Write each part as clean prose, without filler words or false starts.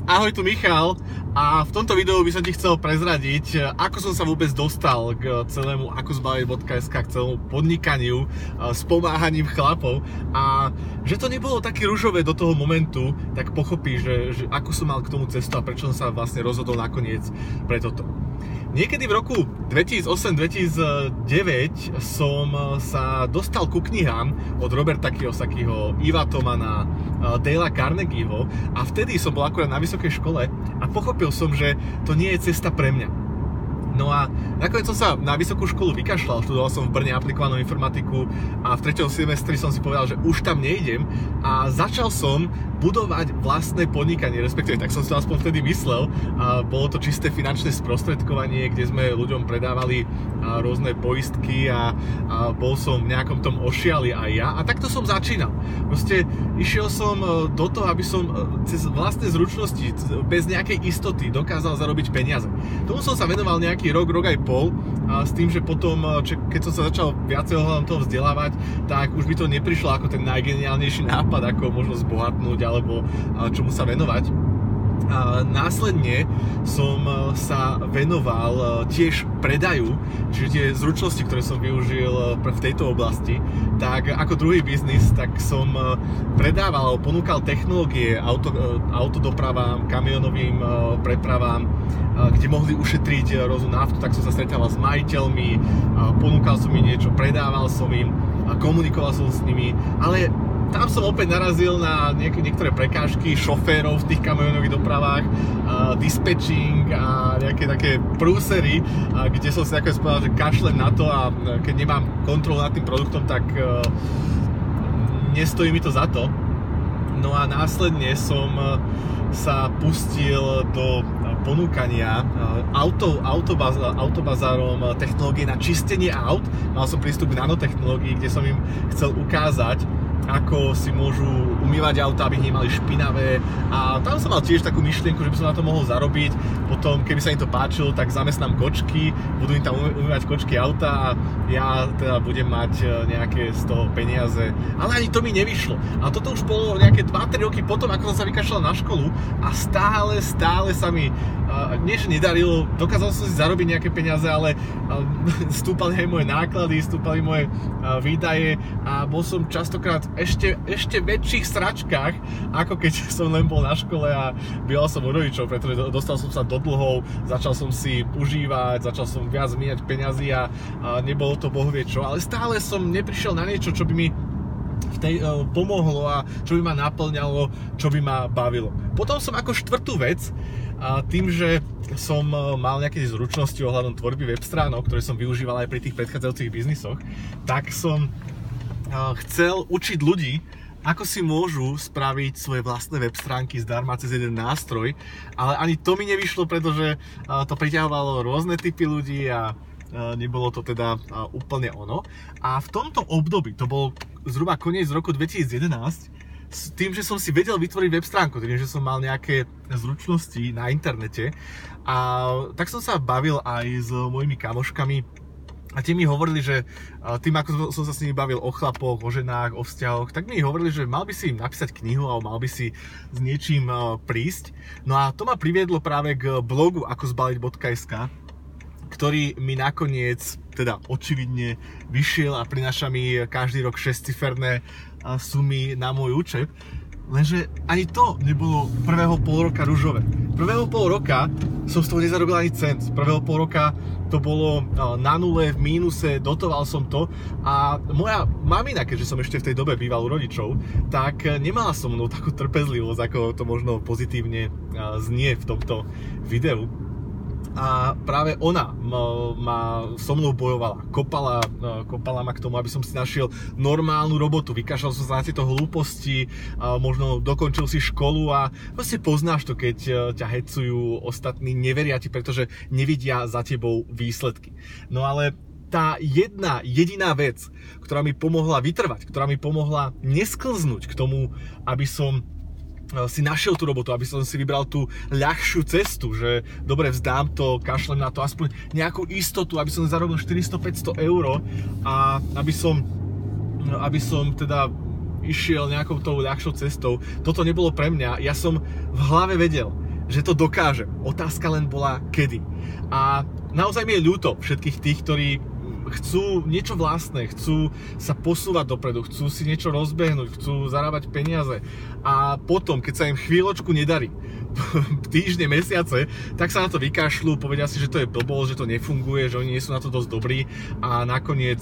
Ahoj, tu Michal a v tomto videu by som ti chcel prezradiť, ako som sa vôbec dostal k celému akozbaliť.sk, k celému podnikaniu s pomáhaním chlapov a že to nebolo také ružové do toho momentu, tak pochopíš, že ako som mal k tomu cestu a prečo som sa vlastne rozhodol nakoniec pre toto. Niekedy v roku 2008-2009 som sa dostal ku knihám od Roberta Kiyosakiho, Iva Tomana, Dale'a Carnegieho a vtedy som bol akurát na vysokej škole a pochopil som, že to nie je cesta pre mňa. No a nakoniec som sa na vysokú školu vykašľal, študoval som v Brne aplikovanú informatiku a v 3. semestri som si povedal, že už tam nejdem a začal som budovať vlastné podnikanie, respektíve tak som si to aspoň vtedy myslel. A bolo to čisté finančné sprostredkovanie, kde sme ľuďom predávali rôzne poistky a bol som v nejakom tom ošiali aj ja a takto som začínal. Proste išiel som do toho, aby som cez vlastné zručnosti, bez nejakej istoty dokázal zarobiť peniaze. Tomu som sa venoval nejaký rok aj pol a s tým, že potom, keď som sa začal viacej ohľadom toho vzdelávať, tak už by to neprišlo ako ten najgeniálnejší nápad, ako možno zbohatnúť alebo čomu sa venovať. A následne som sa venoval tiež predaju, čiže tie zručnosti, ktoré som využil v tejto oblasti, tak ako druhý biznis, tak som predával alebo ponúkal technológie autodopravám, kamionovým prepravám, kde mohli ušetriť rôznu naftu, tak som sa stretával s majiteľmi, ponúkal som im niečo, predával som im, komunikoval som s nimi, ale tam som opäť narazil na niektoré prekážky šoférov v tých kamionových dopravách, dispatching a nejaké také prúsery, kde som si nakoniec povedal, že kašlem na to a keď nemám kontrolu nad tým produktom, tak nestojí mi to za to. No a následne som sa pustil do ponúkania autobazárom technológie na čistenie aut. Mal som prístup k nanotechnológii, kde som im chcel ukázať, ako si môžu umývať auta, aby nemali špinavé a tam som mal tiež takú myšlienku, že by som na to mohol zarobiť. Potom, keby sa im to páčilo, tak zamestnám kočky, budú im tam umývať kočky auta a ja teda budem mať nejaké z toho peniaze. Ale ani to mi nevyšlo. A toto už bolo nejaké 2-3 roky potom, ako som sa vykašľal na školu a stále sa mi nie že nedarilo, dokázal som si zarobiť nejaké peniaze, ale stúpali aj moje náklady, stúpali moje výdaje a bol som častokrát ešte väčších sračkách, ako keď som len bol na škole a býval som u rodičov, pretože dostal som sa do dlhov, začal som si užívať, začal som viac míňať peniazy a nebolo to bohvie čo, ale stále som neprišiel na niečo, čo by mi pomohlo a čo by ma naplňalo, čo by ma bavilo. Potom som ako štvrtú vec, tým, že som mal nejaké zručnosti ohľadom tvorby web stránok, ktoré som využíval aj pri tých predchádzajúcich biznisoch, tak som chcel učiť ľudí, ako si môžu spraviť svoje vlastné web stránky zdarma cez jeden nástroj, ale ani to mi nevyšlo, pretože to priťahovalo rôzne typy ľudí a nebolo to teda úplne ono. A v tomto období, to bol zhruba koniec roku 2011, s tým, že som si vedel vytvoriť web stránku, tým, že som mal nejaké zručnosti na internete a tak som sa bavil aj s mojimi kamoškami a tie mi hovorili, že tým ako som sa s nimi bavil o chlapoch, o ženách, o vzťahoch, tak mi hovorili, že mal by si im napísať knihu alebo mal by si s niečím prísť. No a to ma priviedlo práve k blogu akozbaliť.sk, ktorý mi nakoniec, teda očividne, vyšiel a prináša mi každý rok 6-ciferné sumy na môj účet. Lenže ani to nebolo prvého pol roka ružové. Prvého pol roka som z toho nezarobil ani cent. Prvého pol roka to bolo na nule, v mínuse, dotoval som to a moja mamina, keďže som ešte v tej dobe býval u rodičov, tak nemala so mnou takú trpezlivosť, ako to možno pozitívne znie v tomto videu. A práve ona ma so mnou bojovala, kopala ma k tomu, aby som si našiel normálnu robotu, vykašľal som sa na tieto hlúposti, možno dokončil si školu a vlastne poznáš to, keď ťa hecujú ostatní, neveria ti, pretože nevidia za tebou výsledky. No ale tá jediná vec, ktorá mi pomohla vytrvať, ktorá mi pomohla nesklznúť k tomu, aby som si našiel tú robotu, aby som si vybral tú ľahšiu cestu, že dobre, vzdám to, kašlem na to, aspoň nejakú istotu, aby som zarobil 400-500 eur a aby som teda išiel nejakou tou ľahšou cestou. Toto nebolo pre mňa, ja som v hlave vedel, že to dokážem. Otázka len bola kedy. A naozaj mi je ľúto všetkých tých, ktorí chcú niečo vlastné, chcú sa posúvať dopredu, chcú si niečo rozbehnúť, chcú zarábať peniaze a potom, keď sa im chvíľočku nedarí, týždne, mesiace, tak sa na to vykašľú, povedia si, že to je blbosť, že to nefunguje, že oni nie sú na to dosť dobrí a nakoniec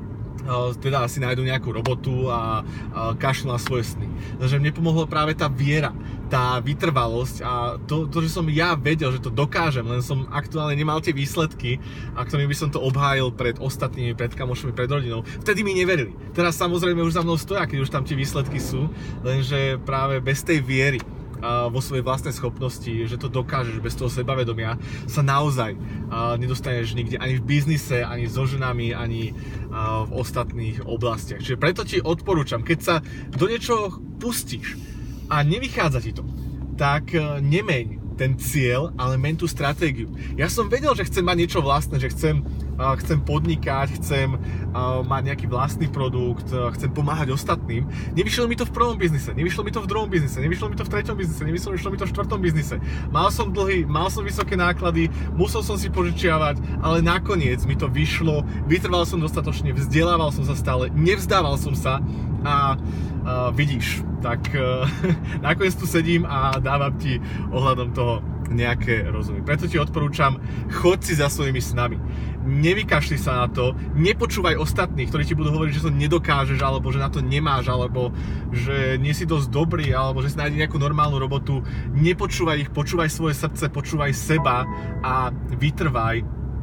teda asi nájdu nejakú robotu a kašľú na svoje sny. Takže mne pomohlo práve tá viera, tá vytrvalosť a to, že som ja vedel, že to dokážem, len som aktuálne nemal tie výsledky, a ktorými by som to obhájil pred ostatnými, pred kamošmi, pred rodinou. Vtedy mi neverili. Teraz samozrejme už za mnou stoja, keď už tam tie výsledky sú, lenže práve bez tej viery vo svojej vlastnej schopnosti, že to dokážeš bez toho sebavedomia, sa naozaj nedostaneš nikde ani v biznise, ani so ženami, ani v ostatných oblastiach. Čiže preto ti odporúčam, keď sa do niečoho pustíš a nevychádza ti to, tak nemeň ten cieľ, ale meň tú stratégiu. Ja som vedel, že chcem mať niečo vlastné, že chcem podnikať, chcem mať nejaký vlastný produkt, chcem pomáhať ostatným. Nevyšlo mi to v prvom biznise, nevyšlo mi to v druhom biznise, nevyšlo mi to v treťom biznise, nevyšlo mi to v štvrtom biznise. Mal som dlhy, mal som vysoké náklady, musel som si požičiavať, ale nakoniec mi to vyšlo, vytrval som dostatočne, vzdelával som sa stále, nevzdával som sa a vidíš, tak nakoniec tu sedím a dávam ti ohľadom toho nejaké rozumy. Preto ti odporúčam, choď si za svojimi snami. Nevykašli sa na to, nepočúvaj ostatných, ktorí ti budú hovoriť, že to nedokážeš, alebo že na to nemáš, alebo že nie si dosť dobrý, alebo že si nájde nejakú normálnu robotu. Nepočúvaj ich, počúvaj svoje srdce, počúvaj seba a vytrvaj,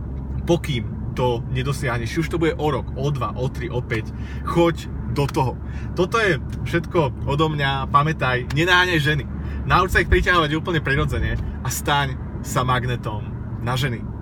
pokým to nedosiahneš. Už to bude o rok, o 2, o 3, o 5. Choď do toho. Toto je všetko odo mňa. Pamätaj, nenáňaj ženy. Nauč sa ich priťahovať úplne prirodzene a staň sa magnetom na ženy.